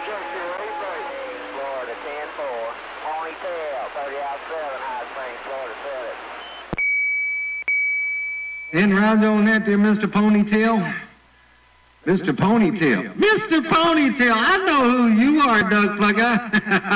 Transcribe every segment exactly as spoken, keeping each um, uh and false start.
Florida ten four. Ponytail, thirty out seven, High Springs, Florida seven. And right on that there, Mister Ponytail. Mister Ponytail. Mister Ponytail, I know who you are, Doug Plugger.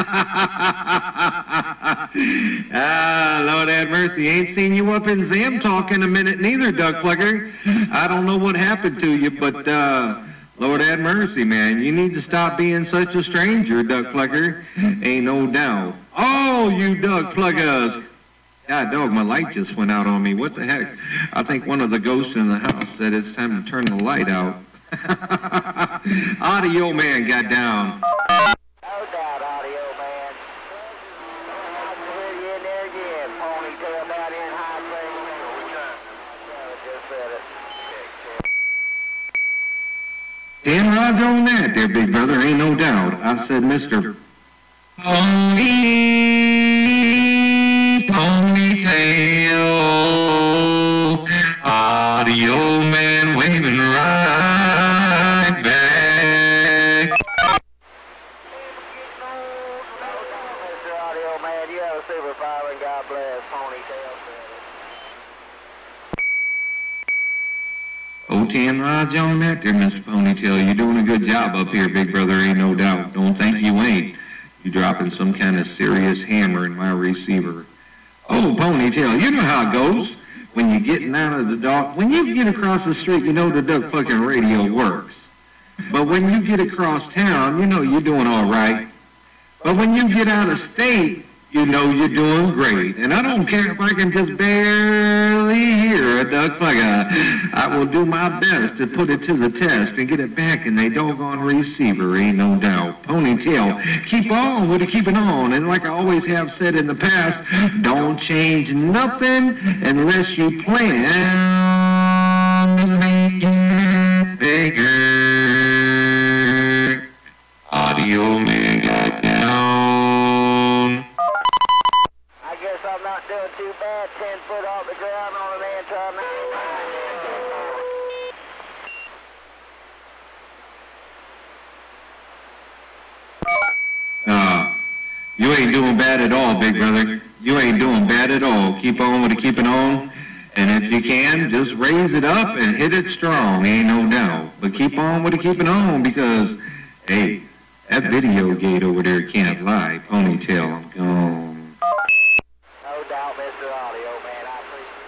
Ah, Lord have mercy. Ain't seen you up in Zam Talk in a minute neither, Doug Plugger. I don't know what happened to you, but uh, Lord have mercy, man. You need to stop being such a stranger, Doug Plugger. Ain't no doubt. Oh, you Doug Pluggers. God, dog, my light just went out on me. What the heck? I think one of the ghosts in the house said it's time to turn the light out. Audio Man got down. No doubt, Audio Man. Nice to hear you in there again. Ponytail down here in High Springs. Just said it. Stand right on that there, big brother. Ain't no doubt. I said, Mister Pony, Ponytail, Audio Man waving right back. Mister Audio Man, you have a super power and God bless. Ponytail said it. Oh, ten rods on that there, Mister Ponytail. You're doing a good job up here, big brother. Ain't no doubt. Don't think you ain't. You dropping some kind of serious hammer in my receiver. Oh, Ponytail, you know how it goes. When you're getting out of the dark, when you get across the street, you know the Doug fucking radio works. But when you get across town, you know you're doing all right. But when you get out of state, you know you're doing great. And I don't care if I can just barely hear a Doug Plugger. I will do my best to put it to the test and get it back in the doggone receiver, ain't no doubt. Ponytail, keep on with it, keep it on. And like I always have said in the past, don't change nothing unless you plan to make it bigger. Audio Man got down. I'm not doing too bad. Ten foot off the ground on an Antron ninety-nine. Uh, you ain't doing bad at all, big brother. You ain't doing bad at all. Keep on with it, keep it on. And if you can, just raise it up and hit it strong, ain't no doubt. But keep on with it, keep it on, because, hey, that video gate over there can't lie. Ponytail, I'm gone. No doubt, Mister Audio Man, I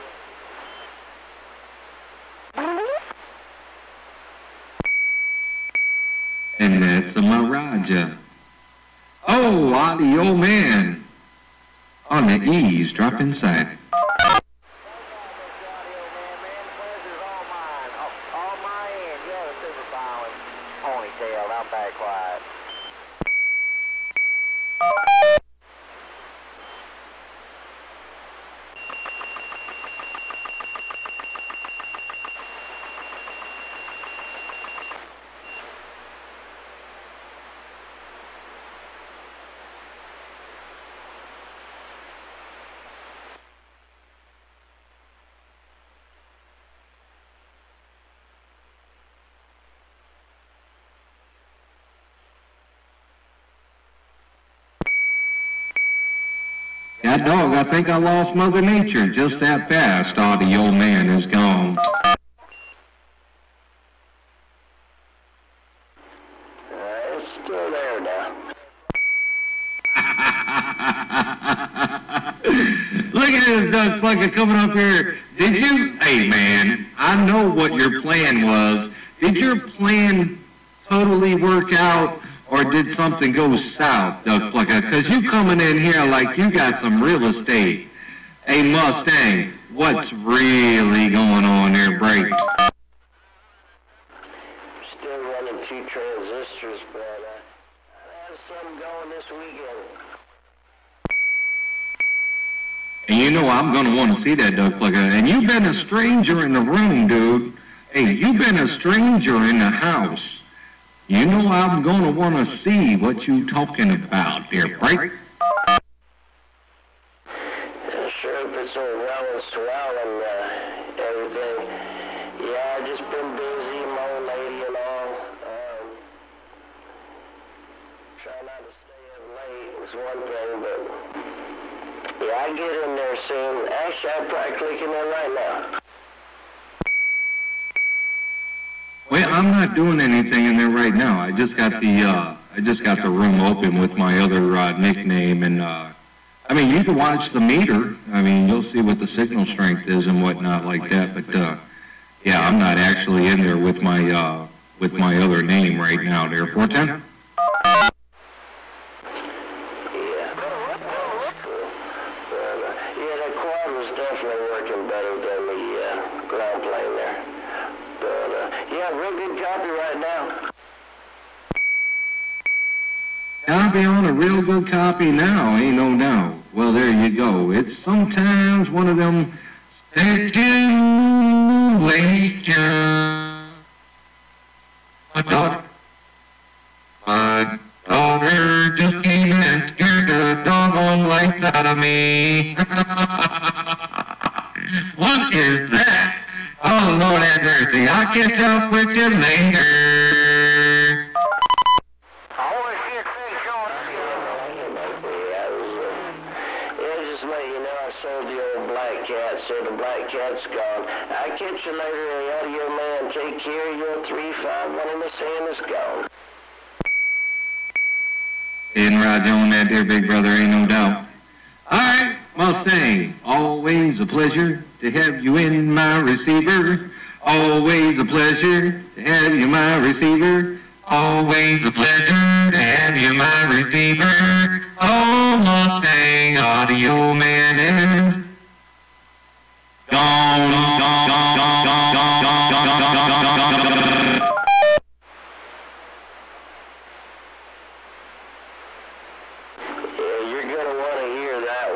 appreciate it. And that's a Miraja. Oh, Audio Man. On the ease, drop inside. No doubt, Mister Audio Man, man, the pleasure's all mine. All, all my end. You have a super power. Ponytail, I'm back quiet. God dog, I think I lost Mother Nature just that fast. Audio Man is gone. Uh, it's still there now. Look at this Doug Plugger coming up here. Did you, hey man, I know what your plan was. Did your plan totally work out? Or did something go south, Doug Plugger? Because you coming in here like you got some real estate. Hey, Mustang, what's really going on there, Break? Still running two transistors, but uh, I have some going this weekend. And you know I'm going to want to see that, Doug Plugger. And you've been a stranger in the room, dude. Hey, you've been a stranger in the house. You know I'm going to want to see what you talking about there, right? Yeah, sure, if it's all well and swell and uh, everything. Yeah, I've just been busy, my old lady and all. Um, is one thing, but yeah, I get in there soon. Actually, I'm probably clicking in right now. Well, I'm not doing anything in there right now. I just got the uh, I just got the room open with my other uh, nickname, and uh, I mean, you can watch the meter. I mean, you'll see what the signal strength is and whatnot like that. But uh, yeah, I'm not actually in there with my uh, with my other name right now. There, four ten. Definitely working better than the uh, ground plane there. But, uh, yeah, real good copy right now. Copy on a real good copy now, ain't no doubt. Well, there you go. It's sometimes one of them situations. My daughter, my daughter just came and scared the doggone lights out of me. What is that? Oh, Lord have mercy. I'll catch up with you later. I want to see a thing showing up. Yeah, just let you know I sold the old black cat, so the black cat's gone. I'll catch you later, Audio Man. Take care. Your three five one in the sand is gone. And Roger on that there, big brother, ain't no doubt. All right, Mustang, always a pleasure to have you in my receiver. Always a pleasure to have you my receiver. Always a pleasure to have you my receiver. Oh, Mustang, Audio Man is gone, gone, gone, gone, gone, gone, gone, gone, gone, gone, gone. Yeah, you're going to want to hear that